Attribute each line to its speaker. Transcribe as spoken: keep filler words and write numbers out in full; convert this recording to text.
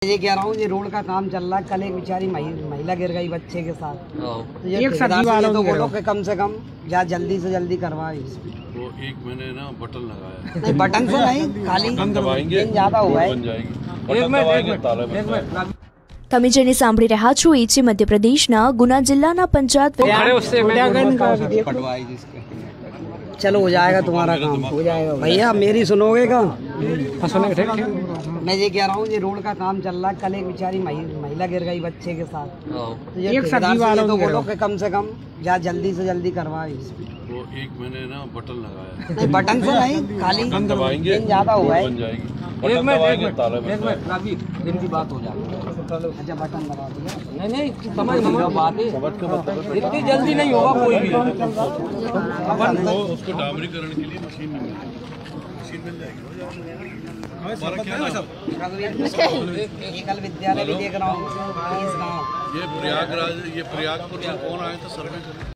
Speaker 1: ये कह रहा हूँ, ये रोड का काम चल रहा है। कल एक बेचारी महिला गिर गई बच्चे के साथ। तो ये ठेकेदार से तो बोलो कि कम से कम या जल्दी से जल्दी करवाए।
Speaker 2: वो एक मैंने ना बटन लगाया,
Speaker 1: नहीं बटन से नहीं, खाली
Speaker 2: दबाएंगे
Speaker 1: ज्यादा हुआ है।
Speaker 2: बन जाएगी।
Speaker 3: તમે જેને સાંભળી રહ્યા છો એ છે મધ્યપ્રદેશના ગુના જિલ્લાના પંચાયત।
Speaker 1: चलो हो जाएगा तुम्हारा काम, हो जाएगा भैया। मेरी सुनोगे का? मैं ये कह रहा हूँ, ये रोड का काम चल रहा है। कल एक बेचारी महिला गिर गई बच्चे के साथ। तो ये ठेकेदार से तो बोलो कि कम से कम या जल्दी से जल्दी करवाए।
Speaker 2: वो एक मैंने ना बटन लगाया,
Speaker 1: नहीं बटन से नहीं, खाली
Speaker 2: दबाएंगे
Speaker 1: ज्यादा हुआ है।
Speaker 2: बन जाएगी।
Speaker 1: एक मिनट दिन की बात हो जाएगी। अच्छा बटन दबा दिया। नहीं नहीं समझ लो बात है, इतनी जल्दी नहीं होगा कोई भी।
Speaker 2: वो उसको डामरीकरण के लिए मशीन नहीं मिलेगी, मशीन मिल जाएगी। कल विद्यालय भी देख रहा हूँ। ये प्रयागराज, ये प्रयागपुर से कौन आए थे सर्वे करने?